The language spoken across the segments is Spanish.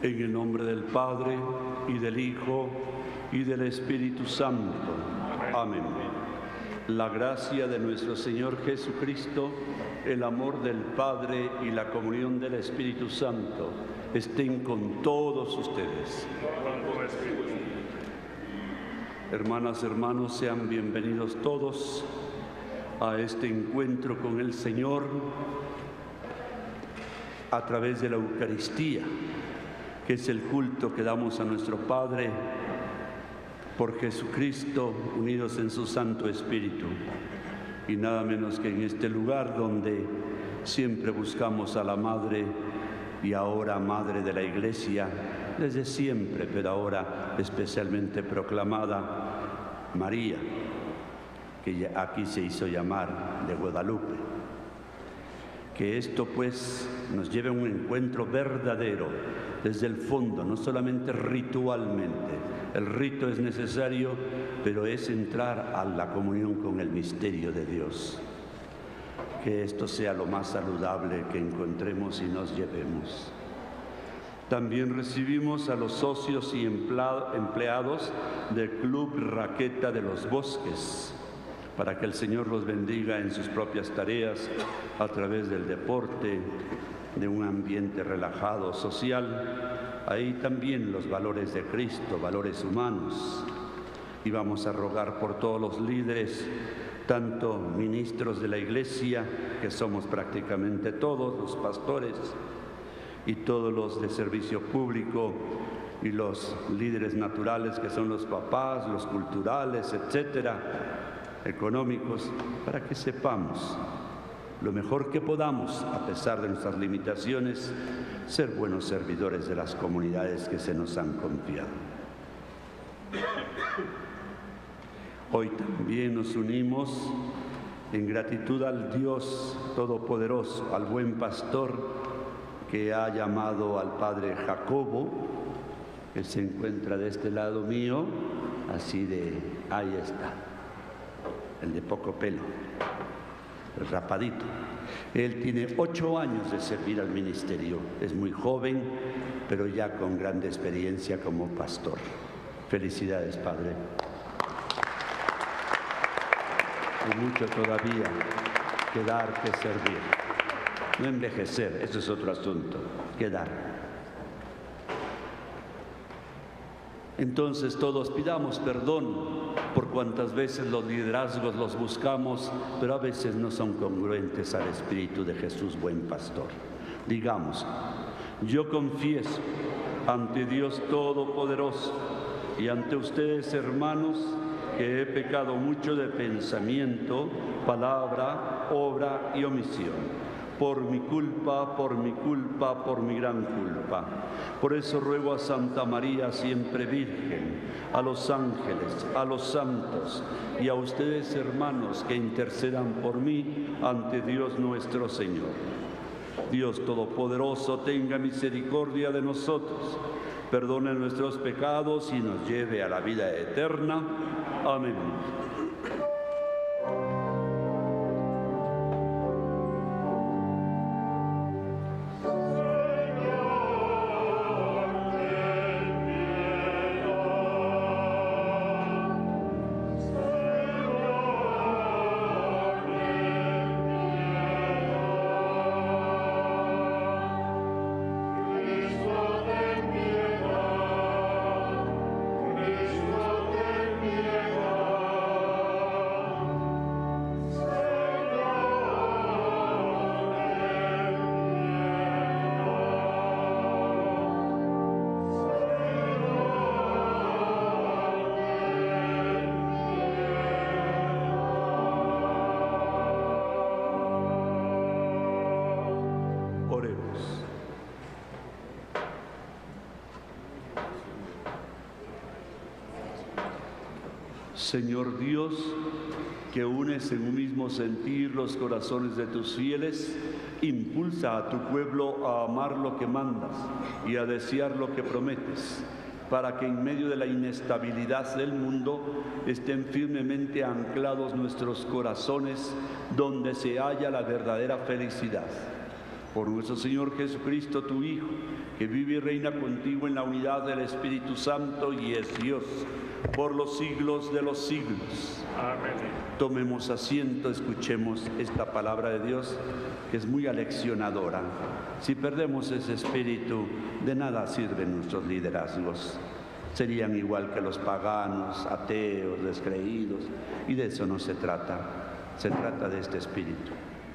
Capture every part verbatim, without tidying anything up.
En el nombre del Padre, y del Hijo, y del Espíritu Santo. Amén. La gracia de nuestro Señor Jesucristo, el amor del Padre y la comunión del Espíritu Santo estén con todos ustedes. Hermanas, hermanos, sean bienvenidos todos a este encuentro con el Señor a través de la Eucaristía, que es el culto que damos a nuestro Padre por Jesucristo, unidos en su Santo Espíritu. Y nada menos que en este lugar donde siempre buscamos a la Madre y ahora Madre de la Iglesia, desde siempre, pero ahora especialmente proclamada, María, que aquí se hizo llamar de Guadalupe. Que esto pues nos lleve a un encuentro verdadero desde el fondo, no solamente ritualmente. El rito es necesario, pero es entrar a la comunión con el misterio de Dios. Que esto sea lo más saludable que encontremos y nos llevemos. También recibimos a los socios y empleados del Club Raqueta de los Bosques, para que el Señor los bendiga en sus propias tareas a través del deporte, de un ambiente relajado, social. Ahí también los valores de Cristo, valores humanos. Y vamos a rogar por todos los líderes, tanto ministros de la Iglesia, que somos prácticamente todos, los pastores, y todos los de servicio público, y los líderes naturales, que son los papás, los culturales, etcétera, económicos, para que sepamos lo mejor que podamos, a pesar de nuestras limitaciones, ser buenos servidores de las comunidades que se nos han confiado. Hoy también nos unimos en gratitud al Dios Todopoderoso, al buen pastor que ha llamado al Padre Jacobo, que se encuentra de este lado mío, así de, ahí está, el de poco pelo, el rapadito. Él tiene ocho años de servir al ministerio, es muy joven, pero ya con gran experiencia como pastor. Felicidades, Padre. Hay mucho todavía que dar, que servir. No envejecer, eso es otro asunto, que dar. Entonces todos pidamos perdón por cuantas veces los liderazgos los buscamos, pero a veces no son congruentes al Espíritu de Jesús, buen pastor. Digamos, yo confieso ante Dios Todopoderoso y ante ustedes, hermanos, que he pecado mucho de pensamiento, palabra, obra y omisión. Por mi culpa, por mi culpa, por mi gran culpa. Por eso ruego a Santa María, siempre Virgen, a los ángeles, a los santos y a ustedes, hermanos, que intercedan por mí ante Dios nuestro Señor. Dios Todopoderoso, tenga misericordia de nosotros, perdone nuestros pecados y nos lleve a la vida eterna. Amén. Señor Dios, que unes en un mismo sentir los corazones de tus fieles, impulsa a tu pueblo a amar lo que mandas y a desear lo que prometes, para que en medio de la inestabilidad del mundo estén firmemente anclados nuestros corazones donde se halla la verdadera felicidad. Por nuestro Señor Jesucristo, tu Hijo, que vive y reina contigo en la unidad del Espíritu Santo y es Dios, por los siglos de los siglos. Amén. Tomemos asiento, escuchemos esta palabra de Dios, que es muy aleccionadora. Si perdemos ese espíritu, de nada sirven nuestros liderazgos. Serían igual que los paganos, ateos, descreídos, y de eso no se trata. Se trata de este espíritu.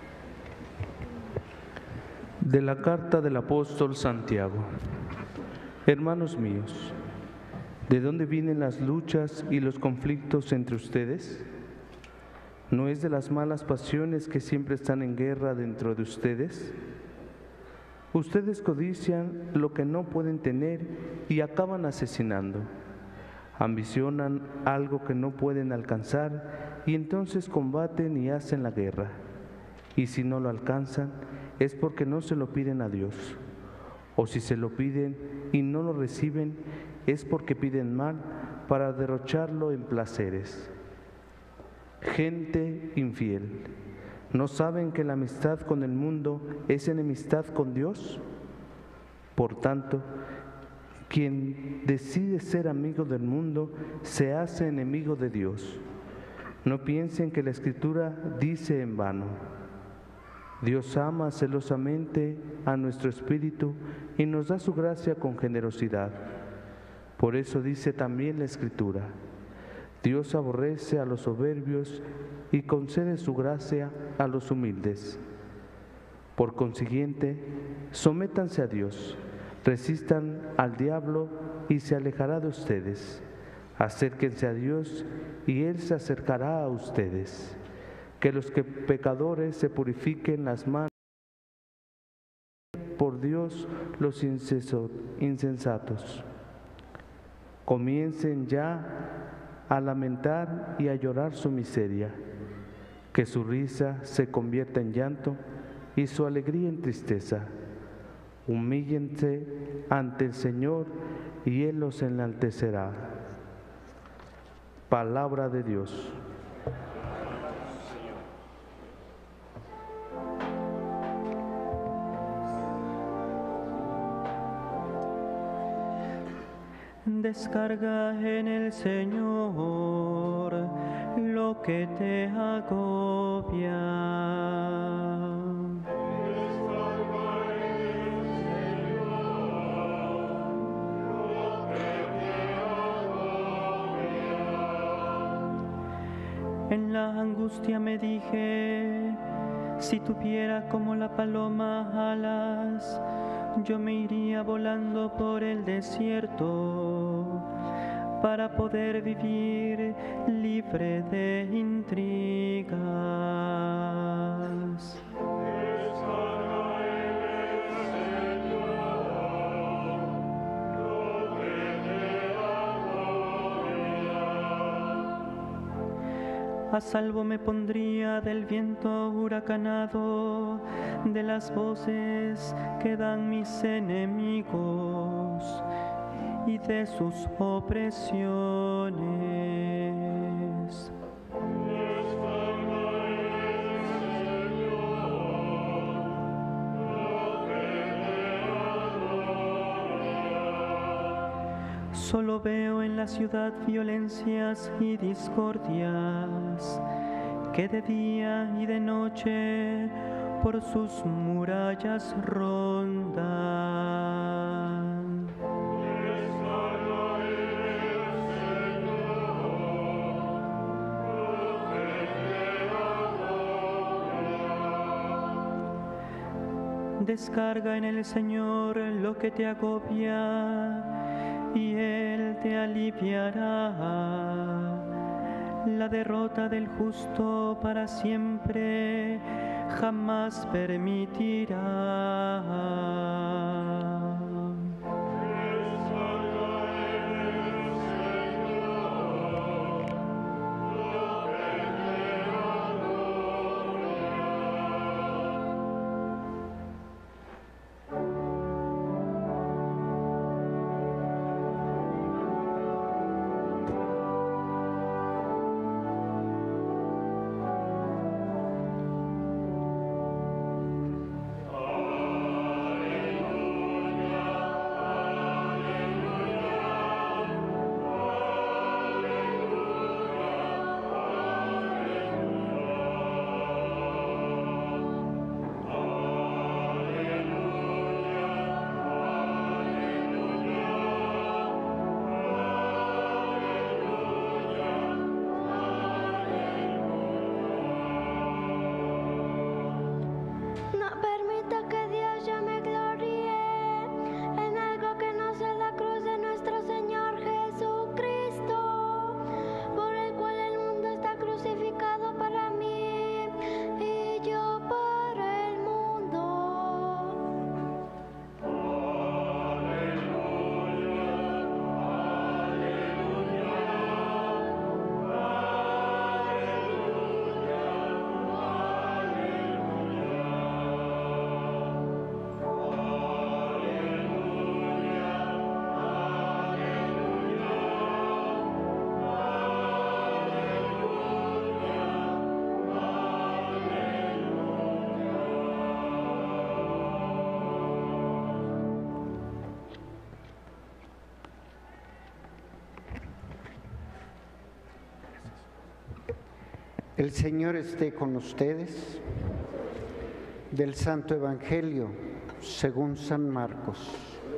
De la carta del apóstol Santiago. Hermanos míos, ¿de dónde vienen las luchas y los conflictos entre ustedes? ¿No es de las malas pasiones que siempre están en guerra dentro de ustedes? Ustedes codician lo que no pueden tener y acaban asesinando. Ambicionan algo que no pueden alcanzar y entonces combaten y hacen la guerra. Y si no lo alcanzan, es porque no se lo piden a Dios. O si se lo piden y no lo reciben, es porque piden mal para derrocharlo en placeres. Gente infiel, ¿no saben que la amistad con el mundo es enemistad con Dios? Por tanto, quien decide ser amigo del mundo se hace enemigo de Dios. No piensen que la Escritura dice en vano: Dios ama celosamente a nuestro espíritu y nos da su gracia con generosidad. Por eso dice también la Escritura: Dios aborrece a los soberbios y concede su gracia a los humildes. Por consiguiente, sométanse a Dios, resistan al diablo y se alejará de ustedes. Acérquense a Dios y Él se acercará a ustedes. Que los que pecadores se purifiquen las manos por Dios los insensatos. Comiencen ya a lamentar y a llorar su miseria, que su risa se convierta en llanto y su alegría en tristeza. Humíllense ante el Señor y Él los enaltecerá. Palabra de Dios. Descarga en el Señor lo que te agobia. Descarga en el Señor lo que te agobia. En la angustia me dije, si tuviera como la paloma alas, yo me iría volando por el desierto para poder vivir libre de intrigas. Descarga en el Señor lo que te agobia. A salvo me pondría del viento huracanado, de las voces que dan mis enemigos y de sus opresiones. Descarga en el Señor lo que te agobia. Solo veo en la ciudad violencias y discordias, que de día y de noche por sus murallas rondan. Descarga en el Señor lo que te agobia. Descarga en el Señor lo que te agobia y Él te aliviará. La derrota del justo para siempre jamás permitirá. Descarga en el Señor lo que te agobia. El Señor esté con ustedes. Del Santo Evangelio según San Marcos.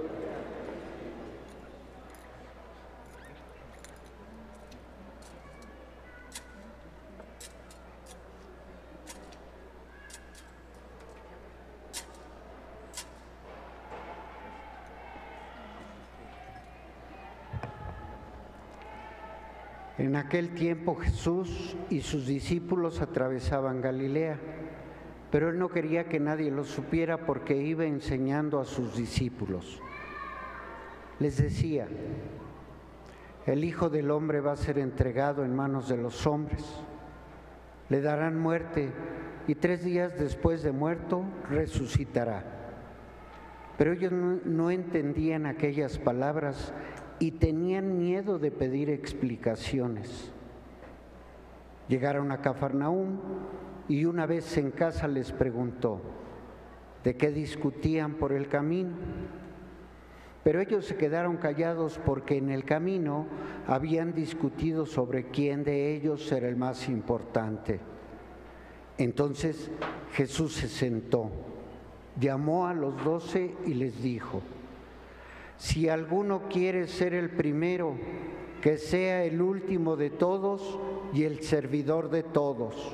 En aquel tiempo Jesús y sus discípulos atravesaban Galilea, pero él no quería que nadie lo supiera porque iba enseñando a sus discípulos. Les decía: el Hijo del Hombre va a ser entregado en manos de los hombres, le darán muerte y tres días después de muerto resucitará. Pero ellos no, no entendían aquellas palabras y tenían miedo de pedir explicaciones. Llegaron a Cafarnaúm y una vez en casa les preguntó de qué discutían por el camino. Pero ellos se quedaron callados porque en el camino habían discutido sobre quién de ellos era el más importante. Entonces Jesús se sentó, llamó a los doce y les dijo: si alguno quiere ser el primero, que sea el último de todos y el servidor de todos.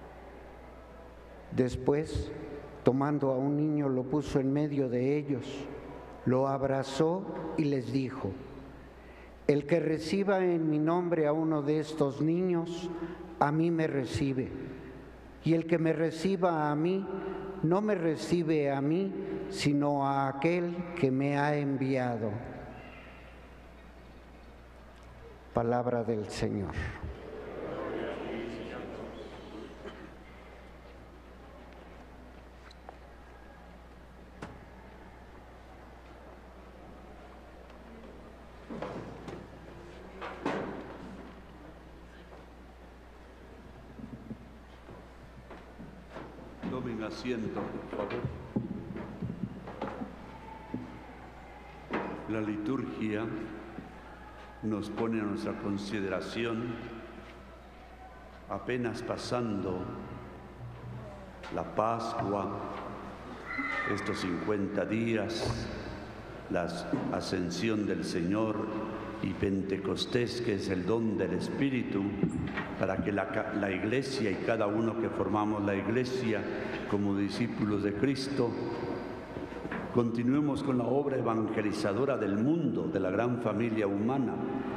Después, tomando a un niño, lo puso en medio de ellos, lo abrazó y les dijo: el que reciba en mi nombre a uno de estos niños, a mí me recibe, y el que me reciba a mí, no me recibe a mí, sino a aquel que me ha enviado. Palabra del Señor. Tomen asiento, por favor. La liturgia nos pone a nuestra consideración, apenas pasando la Pascua, estos cincuenta días, la ascensión del Señor y Pentecostés, que es el don del Espíritu, para que la, la Iglesia y cada uno que formamos la Iglesia como discípulos de Cristo, continuemos con la obra evangelizadora del mundo, de la gran familia humana.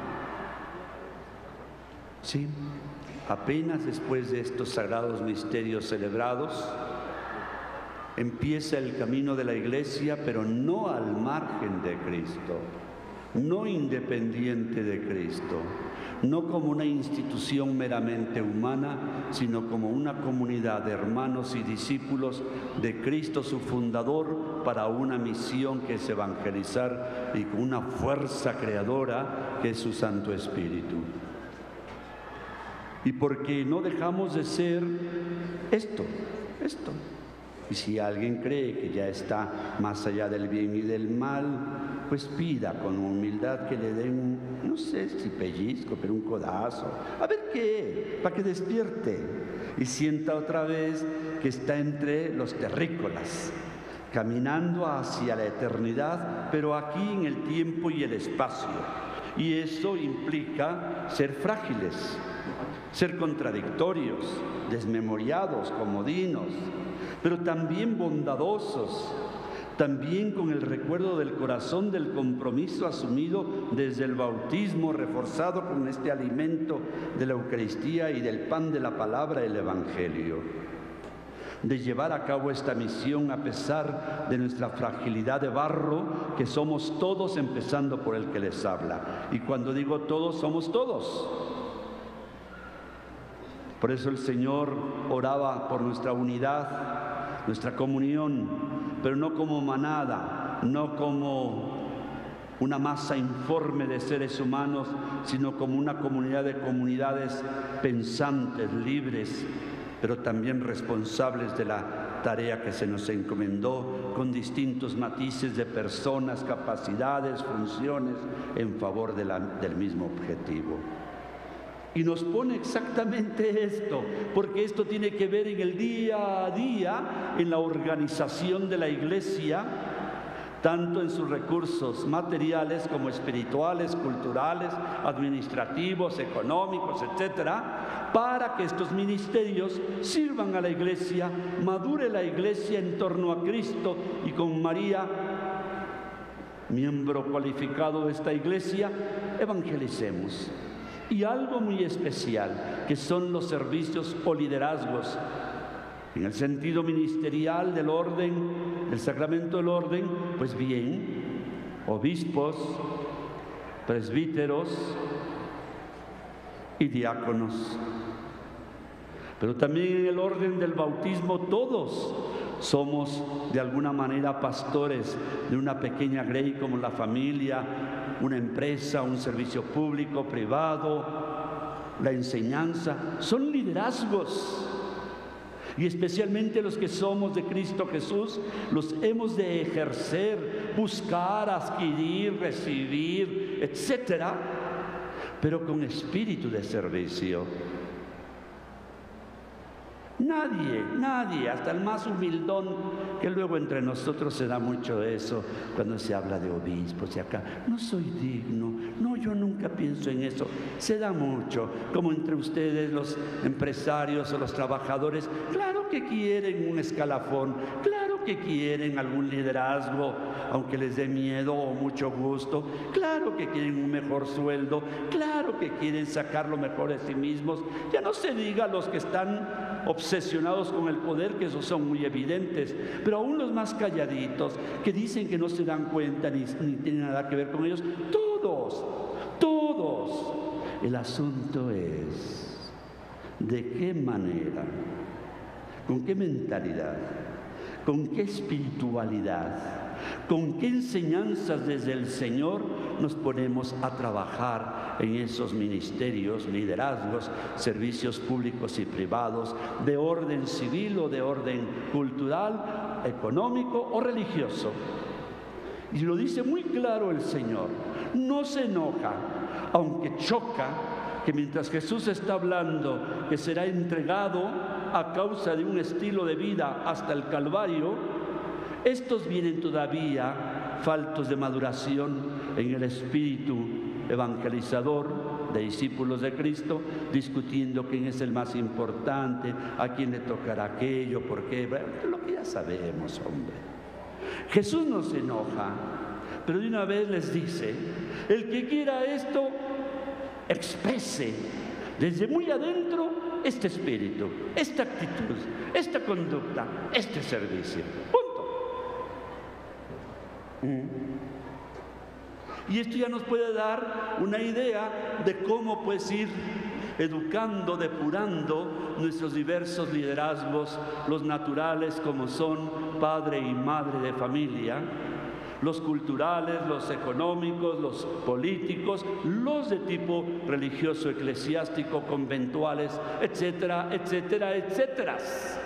Sí, apenas después de estos sagrados misterios celebrados, empieza el camino de la Iglesia, pero no al margen de Cristo, no independiente de Cristo, no como una institución meramente humana, sino como una comunidad de hermanos y discípulos de Cristo su fundador, para una misión que es evangelizar y con una fuerza creadora que es su Santo Espíritu. Y porque no dejamos de ser esto, esto. Y si alguien cree que ya está más allá del bien y del mal, pues pida con humildad que le den, no sé si pellizco, pero un codazo. A ver qué, para que despierte y sienta otra vez que está entre los terrícolas, caminando hacia la eternidad, pero aquí en el tiempo y el espacio. Y eso implica ser frágiles, ser contradictorios, desmemoriados, comodinos, pero también bondadosos, también con el recuerdo del corazón del compromiso asumido desde el bautismo, reforzado con este alimento de la Eucaristía y del pan de la palabra, el Evangelio. De llevar a cabo esta misión a pesar de nuestra fragilidad de barro, que somos todos, empezando por el que les habla. Y cuando digo todos, somos todos. Por eso el Señor oraba por nuestra unidad, nuestra comunión, pero no como manada, no como una masa informe de seres humanos, sino como una comunidad de comunidades pensantes, libres, pero también responsables de la tarea que se nos encomendó, con distintos matices de personas, capacidades, funciones, en favor de la, del mismo objetivo. Y nos pone exactamente esto, porque esto tiene que ver en el día a día, en la organización de la Iglesia, tanto en sus recursos materiales como espirituales, culturales, administrativos, económicos, etcétera, para que estos ministerios sirvan a la Iglesia, madure la Iglesia en torno a Cristo y con María, miembro cualificado de esta Iglesia, evangelicemos. Y algo muy especial, que son los servicios o liderazgos, en el sentido ministerial del orden, del sacramento del orden, pues bien, obispos, presbíteros y diáconos. Pero también en el orden del bautismo todos somos de alguna manera pastores de una pequeña grey como la familia, una empresa, un servicio público, privado, la enseñanza, son liderazgos. Y especialmente los que somos de Cristo Jesús, los hemos de ejercer, buscar, adquirir, recibir, etcétera, pero con espíritu de servicio. Nadie, nadie, hasta el más humildón, que luego entre nosotros se da mucho eso cuando se habla de obispos y acá, no soy digno, no, yo nunca pienso en eso, se da mucho, como entre ustedes los empresarios o los trabajadores, claro que quieren un escalafón, claro que quieren algún liderazgo, aunque les dé miedo o mucho gusto, claro que quieren un mejor sueldo, claro que quieren sacar lo mejor de sí mismos, ya no se diga los que están obsesionados con el poder, que esos son muy evidentes, pero aún los más calladitos, que dicen que no se dan cuenta ni, ni tienen nada que ver con ellos, todos, todos. El asunto es de qué manera, con qué mentalidad, con qué espiritualidad, con qué enseñanzas desde el Señor nos ponemos a trabajar en esos ministerios, liderazgos, servicios públicos y privados, de orden civil o de orden cultural, económico o religioso. Y lo dice muy claro el Señor, no se enoja, aunque choca que mientras Jesús está hablando que será entregado a causa de un estilo de vida hasta el Calvario, estos vienen todavía faltos de maduración en el espíritu evangelizador de discípulos de Cristo, discutiendo quién es el más importante, a quién le tocará aquello, por qué, lo que ya sabemos, hombre. Jesús no se enoja, pero de una vez les dice, el que quiera esto, exprese desde muy adentro este espíritu, esta actitud, esta conducta, este servicio. Y esto ya nos puede dar una idea de cómo pues ir educando, depurando nuestros diversos liderazgos, los naturales como son padre y madre de familia, los culturales, los económicos, los políticos, los de tipo religioso, eclesiástico, conventuales, etcétera, etcétera, etcétera.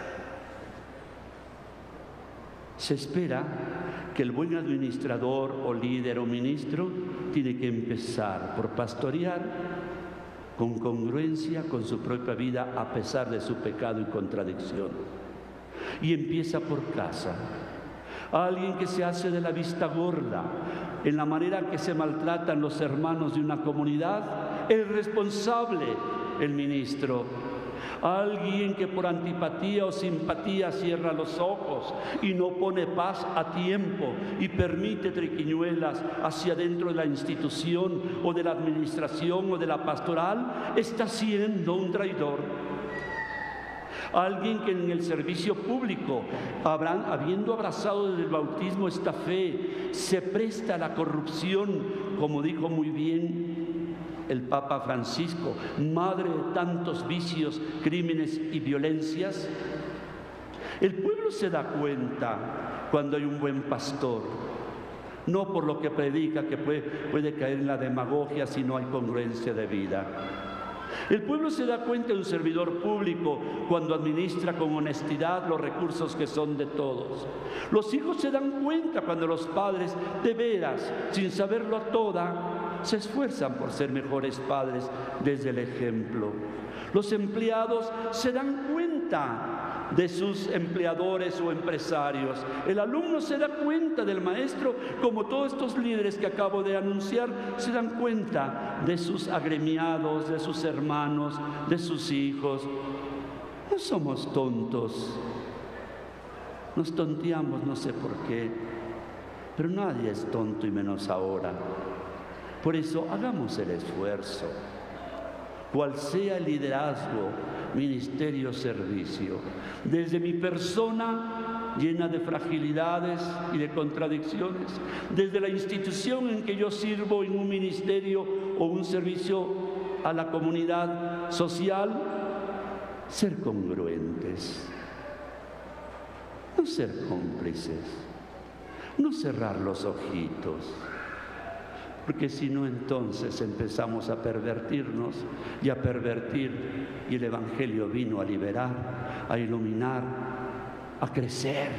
Se espera que el buen administrador o líder o ministro tiene que empezar por pastorear con congruencia con su propia vida a pesar de su pecado y contradicción. Y empieza por casa. Alguien que se hace de la vista gorda en la manera que se maltratan los hermanos de una comunidad, el responsable, el ministro. Alguien que por antipatía o simpatía cierra los ojos y no pone paz a tiempo y permite triquiñuelas hacia dentro de la institución o de la administración o de la pastoral, está siendo un traidor. Alguien que en el servicio público, habrán, habiendo abrazado desde el bautismo esta fe, se presta a la corrupción, como dijo muy bien el Papa Francisco, madre de tantos vicios, crímenes y violencias. El pueblo se da cuenta cuando hay un buen pastor, no por lo que predica, que puede, puede caer en la demagogia si no hay congruencia de vida. El pueblo se da cuenta de un servidor público cuando administra con honestidad los recursos que son de todos. Los hijos se dan cuenta cuando los padres, de veras, sin saberlo a toda, se esfuerzan por ser mejores padres desde el ejemplo. Los empleados se dan cuenta de sus empleadores o empresarios. El alumno se da cuenta del maestro, como todos estos líderes que acabo de anunciar se dan cuenta de sus agremiados, de sus hermanos, de sus hijos. No somos tontos. Nos tonteamos, no sé por qué, pero nadie es tonto y menos ahora. Por eso hagamos el esfuerzo. Cual sea el liderazgo, ministerio, servicio, desde mi persona llena de fragilidades y de contradicciones, desde la institución en que yo sirvo en un ministerio o un servicio a la comunidad social, ser congruentes, no ser cómplices, no cerrar los ojitos. Porque si no, entonces empezamos a pervertirnos y a pervertir, y el Evangelio vino a liberar, a iluminar, a crecer.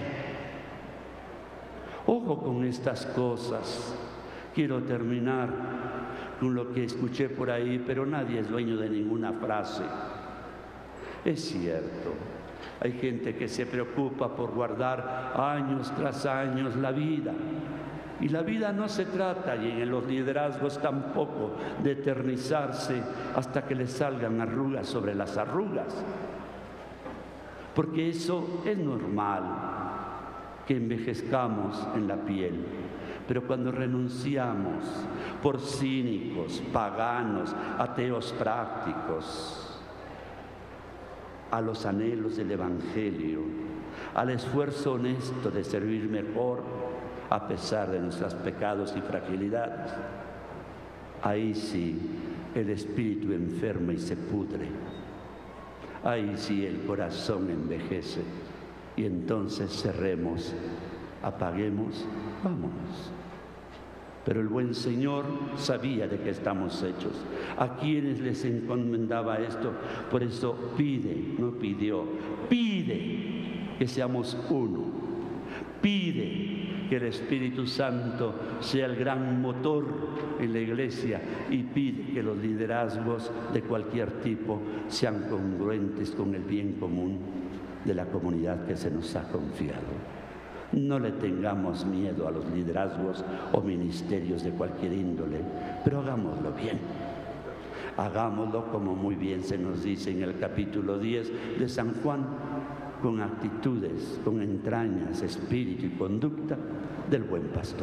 Ojo con estas cosas. Quiero terminar con lo que escuché por ahí, pero nadie es dueño de ninguna frase. Es cierto, hay gente que se preocupa por guardar años tras años la vida. Y la vida no se trata, y en los liderazgos tampoco, de eternizarse hasta que le salgan arrugas sobre las arrugas. Porque eso es normal, que envejezcamos en la piel. Pero cuando renunciamos por cínicos, paganos, ateos prácticos, a los anhelos del Evangelio, al esfuerzo honesto de servir mejor, a pesar de nuestros pecados y fragilidades, ahí sí el espíritu enferma y se pudre. Ahí sí el corazón envejece. Y entonces cerremos, apaguemos, vámonos. Pero el buen Señor sabía de qué estamos hechos, a quienes les encomendaba esto. Por eso pide, no pidió, pide que seamos uno. Pide que el Espíritu Santo sea el gran motor en la Iglesia, y pide que los liderazgos de cualquier tipo sean congruentes con el bien común de la comunidad que se nos ha confiado. No le tengamos miedo a los liderazgos o ministerios de cualquier índole, pero hagámoslo bien. Hagámoslo como muy bien se nos dice en el capítulo diez de San Juan, con actitudes, con entrañas, espíritu y conducta del buen pastor.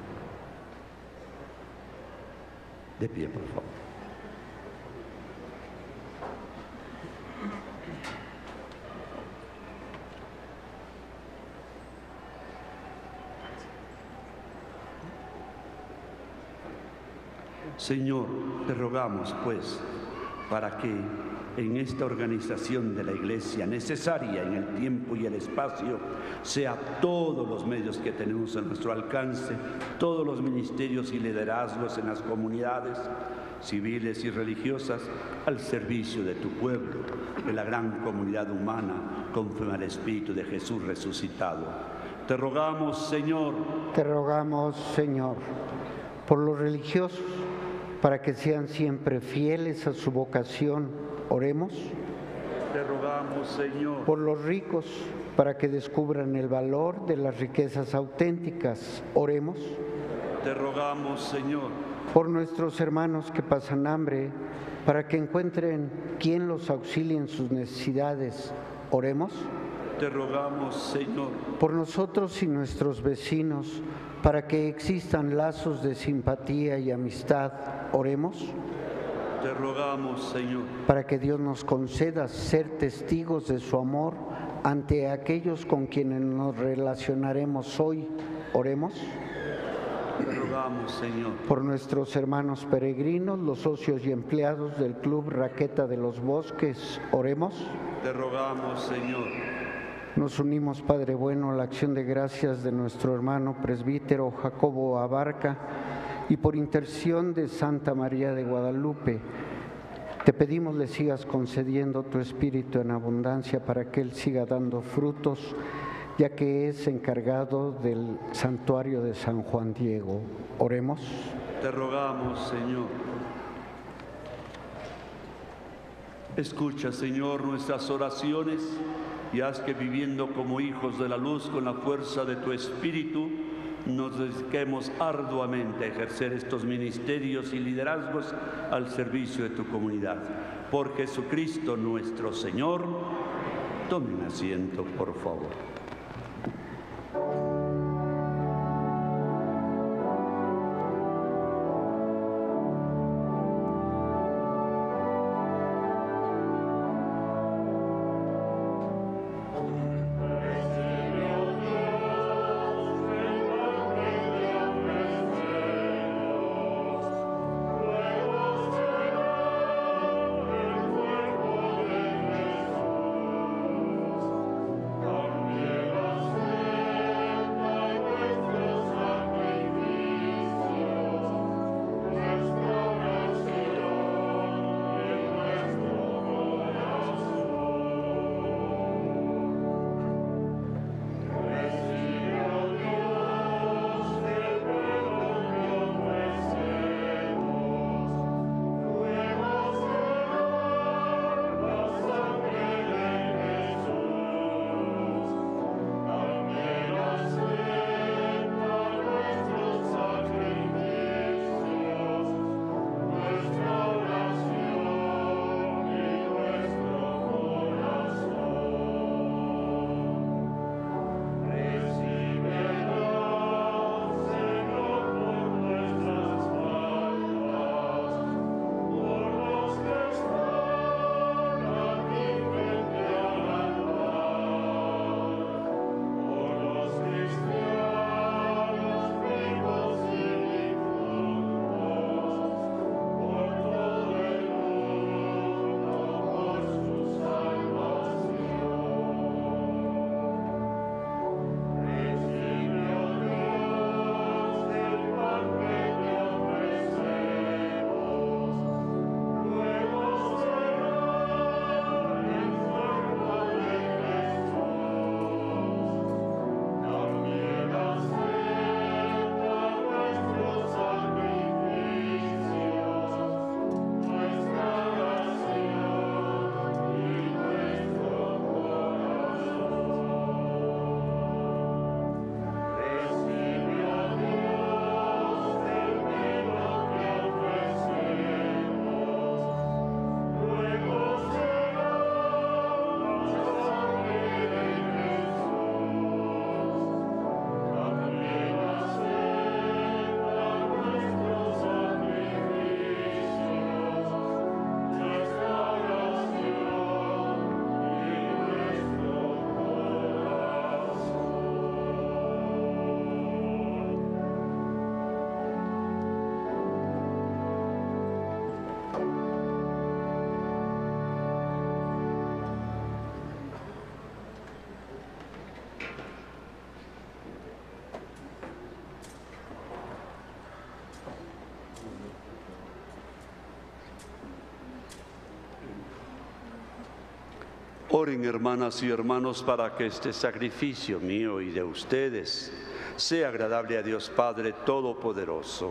De pie, por favor. Señor, te rogamos, pues, para que en esta organización de la Iglesia, necesaria en el tiempo y el espacio, sea todos los medios que tenemos a nuestro alcance, todos los ministerios y liderazgos en las comunidades civiles y religiosas, al servicio de tu pueblo, de la gran comunidad humana, conforme al Espíritu de Jesús resucitado. Te rogamos, Señor. Te rogamos, Señor, por los religiosos, para que sean siempre fieles a su vocación. Oremos. Te rogamos, Señor. Por los ricos, para que descubran el valor de las riquezas auténticas. Oremos. Te rogamos, Señor. Por nuestros hermanos que pasan hambre, para que encuentren quien los auxilie en sus necesidades. Oremos. Te rogamos, Señor. Por nosotros y nuestros vecinos, para que existan lazos de simpatía y amistad. Oremos. Te rogamos, Señor. Para que Dios nos conceda ser testigos de su amor ante aquellos con quienes nos relacionaremos hoy. Oremos. Te rogamos, Señor. Por nuestros hermanos peregrinos, los socios y empleados del Club Raqueta de los Bosques. Oremos. Te rogamos, Señor. Nos unimos, Padre bueno, a la acción de gracias de nuestro hermano presbítero Jacobo Abarca, y por intercesión de Santa María de Guadalupe, te pedimos le sigas concediendo tu Espíritu en abundancia para que Él siga dando frutos ya que es encargado del santuario de San Juan Diego. Oremos. Te rogamos, Señor. Escucha, Señor, nuestras oraciones y haz que, viviendo como hijos de la luz con la fuerza de tu Espíritu, nos dediquemos arduamente a ejercer estos ministerios y liderazgos al servicio de tu comunidad. Por Jesucristo nuestro Señor. Tomen asiento, por favor. Oren, hermanas y hermanos, para que este sacrificio mío y de ustedes sea agradable a Dios Padre Todopoderoso.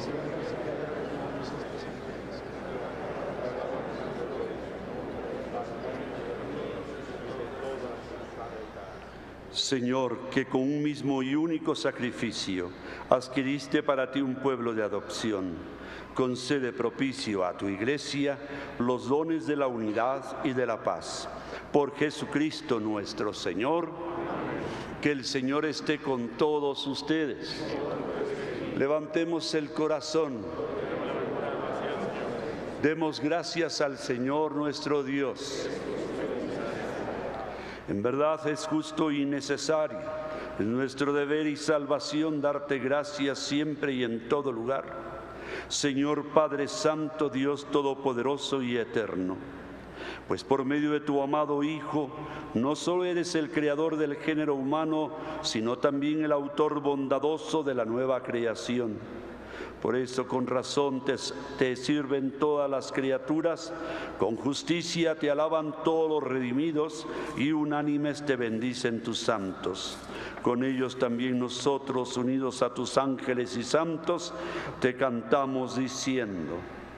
Señor, que con un mismo y único sacrificio adquiriste para ti un pueblo de adopción, concede propicio a tu Iglesia los dones de la unidad y de la paz. Por Jesucristo nuestro Señor, que el Señor esté con todos ustedes. Levantemos el corazón. Demos gracias al Señor nuestro Dios. En verdad es justo y necesario, es nuestro deber y salvación darte gracias siempre y en todo lugar. Señor Padre Santo, Dios Todopoderoso y Eterno, pues por medio de tu amado Hijo, no solo eres el creador del género humano, sino también el autor bondadoso de la nueva creación. Por eso con razón te, te sirven todas las criaturas, con justicia te alaban todos los redimidos y unánimes te bendicen tus santos. Con ellos también nosotros, unidos a tus ángeles y santos, te cantamos diciendo: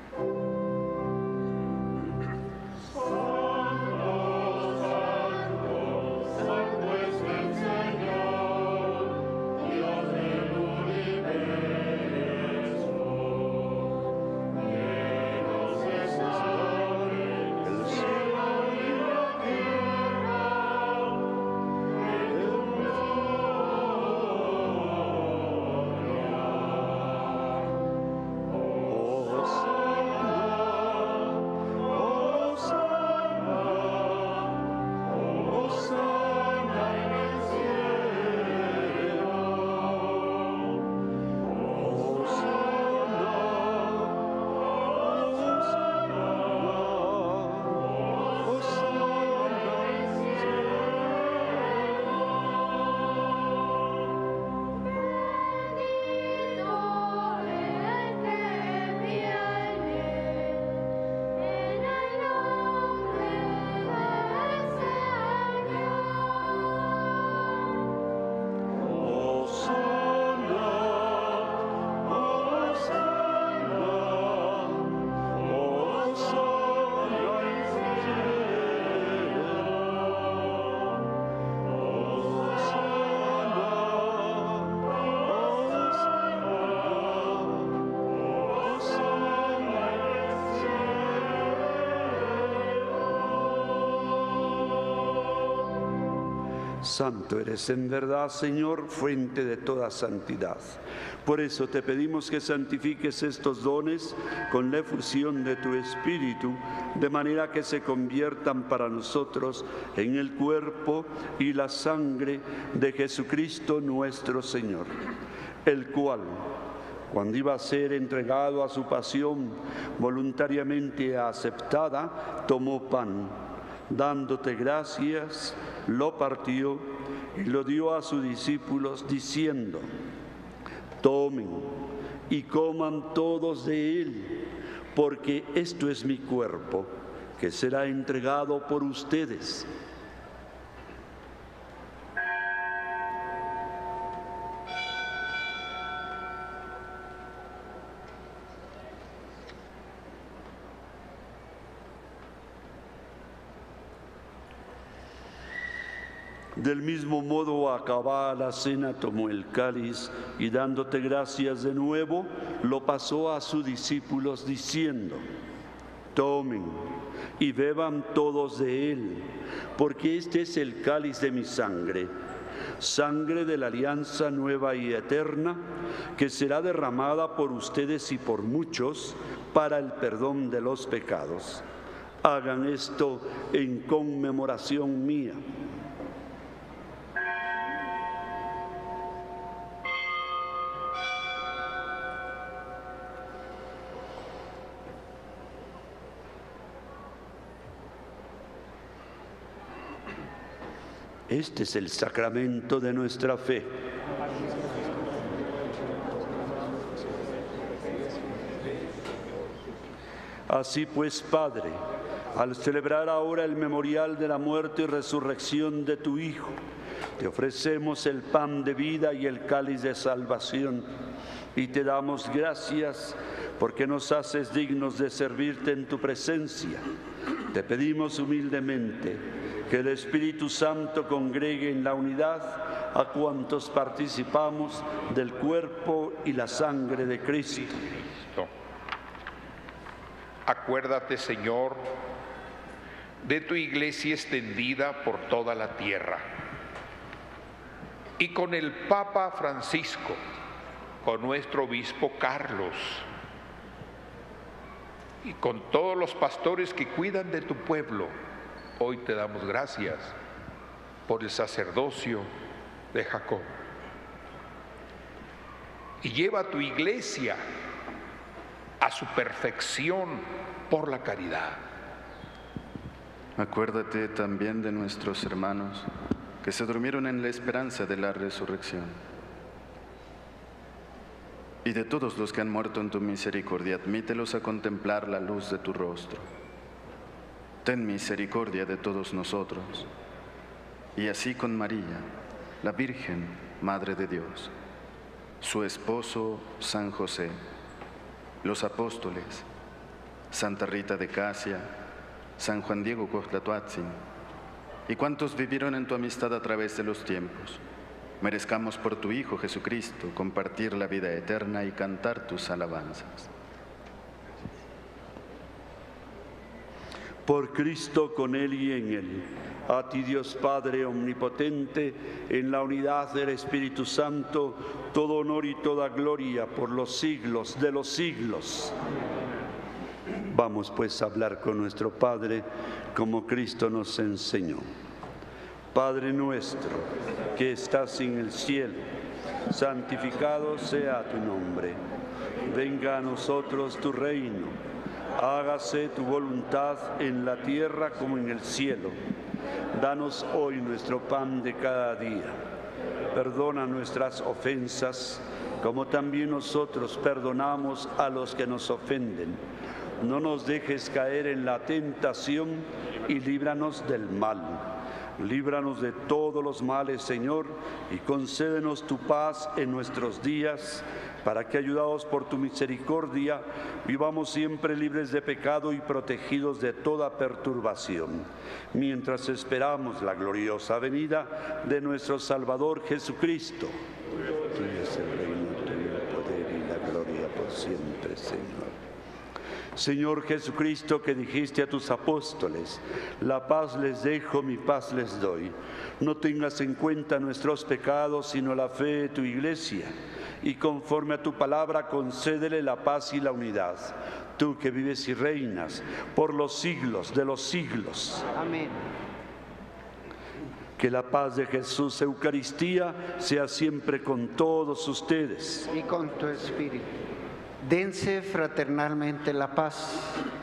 Santo eres en verdad, Señor, fuente de toda santidad. Por eso te pedimos que santifiques estos dones con la efusión de tu Espíritu, de manera que se conviertan para nosotros en el cuerpo y la sangre de Jesucristo nuestro Señor, el cual, cuando iba a ser entregado a su pasión voluntariamente aceptada, tomó pan, dándote gracias, lo partió y lo dio a sus discípulos diciendo: tomen y coman todos de él, porque esto es mi cuerpo, que será entregado por ustedes. Del mismo modo, acabada la cena, tomó el cáliz y dándote gracias de nuevo, lo pasó a sus discípulos diciendo: tomen y beban todos de él, porque este es el cáliz de mi sangre, sangre de la alianza nueva y eterna, que será derramada por ustedes y por muchos para el perdón de los pecados. Hagan esto en conmemoración mía. Este es el sacramento de nuestra fe. Así pues, Padre, al celebrar ahora el memorial de la muerte y resurrección de tu Hijo, te ofrecemos el pan de vida y el cáliz de salvación, y te damos gracias porque nos haces dignos de servirte en tu presencia. Te pedimos humildemente que el Espíritu Santo congregue en la unidad a cuantos participamos del cuerpo y la sangre de Cristo. Acuérdate, Señor, de tu iglesia extendida por toda la tierra, y con el Papa Francisco, con nuestro obispo Carlos, y con todos los pastores que cuidan de tu pueblo. Hoy te damos gracias por el sacerdocio de Jacob. Y lleva a tu iglesia a su perfección por la caridad. Acuérdate también de nuestros hermanos que se durmieron en la esperanza de la resurrección. Y de todos los que han muerto en tu misericordia, admítelos a contemplar la luz de tu rostro. Ten misericordia de todos nosotros. Y así con María, la Virgen, Madre de Dios, su esposo San José, los apóstoles, Santa Rita de Casia, San Juan Diego Coxtlatoatzin, y cuantos vivieron en tu amistad a través de los tiempos, merezcamos por tu Hijo Jesucristo compartir la vida eterna y cantar tus alabanzas. Por Cristo, con Él y en Él, a ti Dios Padre Omnipotente, en la unidad del Espíritu Santo, todo honor y toda gloria por los siglos de los siglos. Vamos pues a hablar con nuestro Padre como Cristo nos enseñó. Padre nuestro, que estás en el cielo, santificado sea tu nombre. Venga a nosotros tu reino. Hágase tu voluntad en la tierra como en el cielo. Danos hoy nuestro pan de cada día. Perdona nuestras ofensas, como también nosotros perdonamos a los que nos ofenden. No nos dejes caer en la tentación y líbranos del mal. Líbranos de todos los males, Señor, y concédenos tu paz en nuestros días, para que, ayudados por tu misericordia, vivamos siempre libres de pecado y protegidos de toda perturbación, mientras esperamos la gloriosa venida de nuestro Salvador Jesucristo. Tuyo es el reino, tuyo el poder y la gloria por siempre, Señor. Señor Jesucristo, que dijiste a tus apóstoles, la paz les dejo, mi paz les doy. No tengas en cuenta nuestros pecados, sino la fe de tu Iglesia, y conforme a tu palabra concédele la paz y la unidad. Tú que vives y reinas por los siglos de los siglos. Amén. Que la paz de Jesús Eucaristía sea siempre con todos ustedes. Y con tu espíritu. Dense fraternalmente la paz.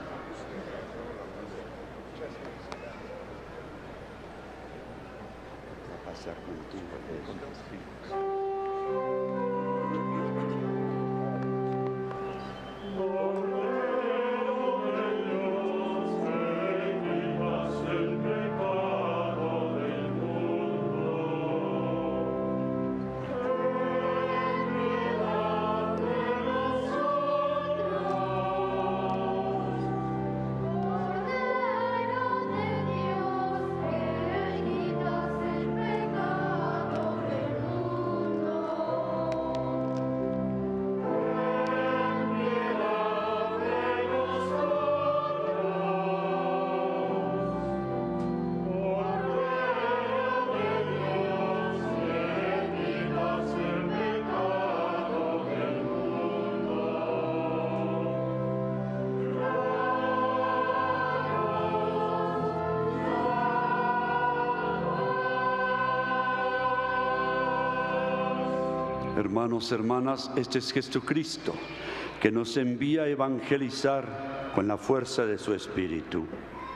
Hermanos, hermanas, este es Jesucristo, que nos envía a evangelizar con la fuerza de su Espíritu.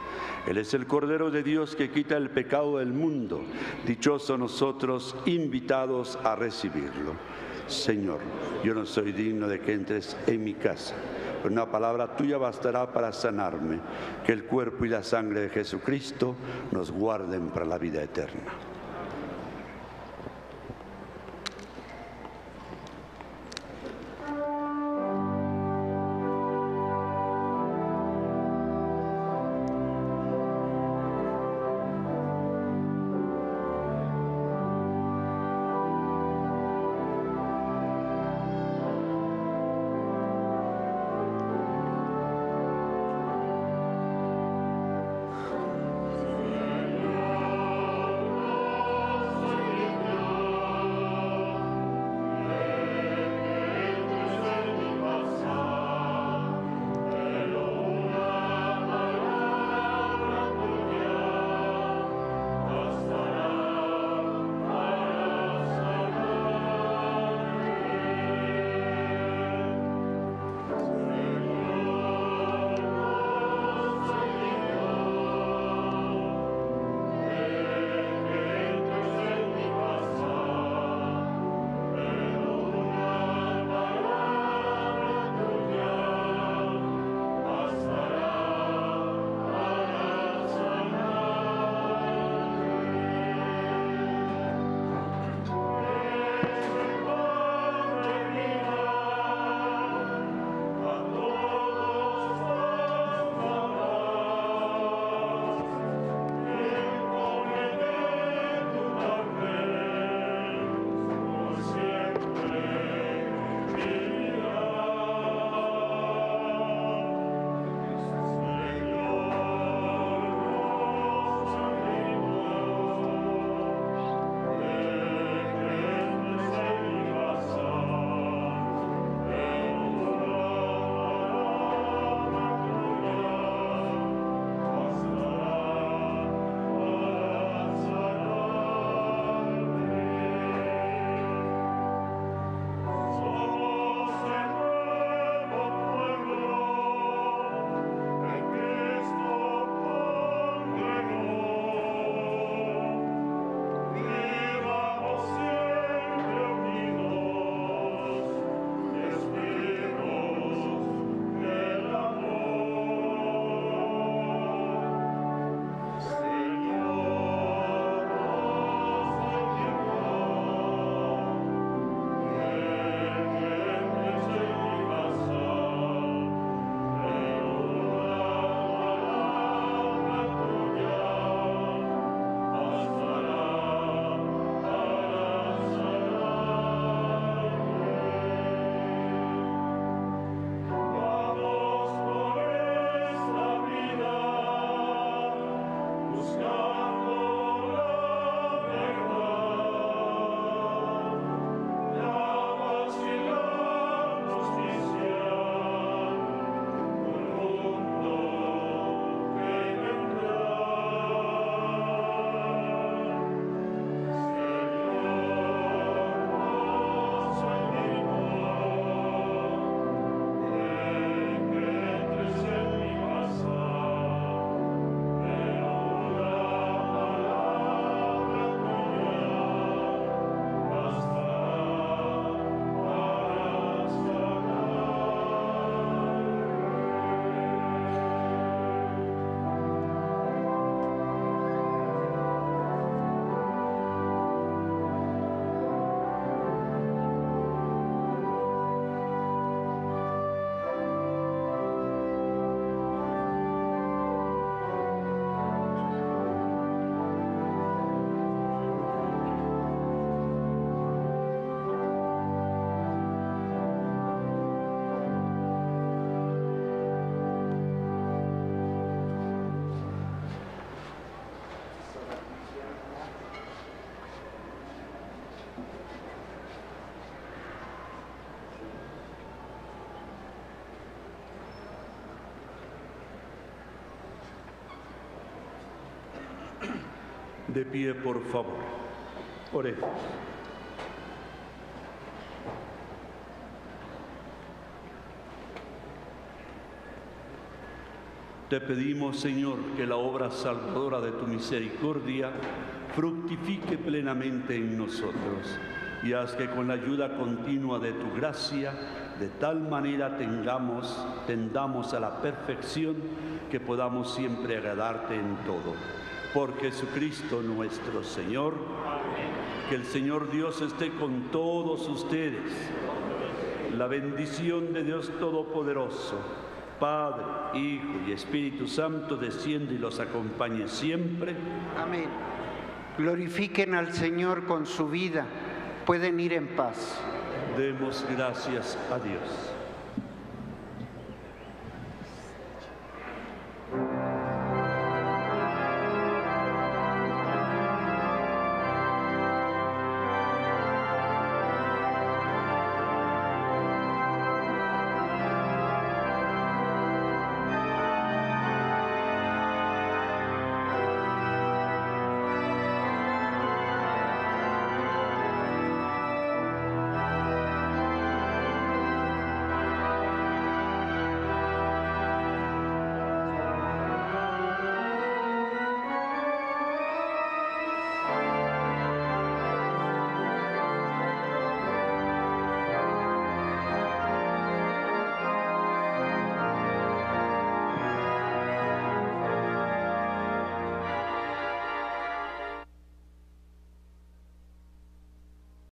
Él es el Cordero de Dios que quita el pecado del mundo. Dichosos nosotros, invitados a recibirlo. Señor, yo no soy digno de que entres en mi casa, pero una palabra tuya bastará para sanarme. Que el cuerpo y la sangre de Jesucristo nos guarden para la vida eterna. Señor, De pie, por favor. Oremos. Te pedimos, Señor, que la obra salvadora de tu misericordia fructifique plenamente en nosotros y haz que con la ayuda continua de tu gracia, de tal manera tengamos, tendamos a la perfección que podamos siempre agradarte en todo. Por Jesucristo nuestro Señor. Amén. Que el Señor Dios esté con todos ustedes. La bendición de Dios Todopoderoso, Padre, Hijo y Espíritu Santo, desciende y los acompañe siempre. Amén. Glorifiquen al Señor con su vida. Pueden ir en paz. Demos gracias a Dios.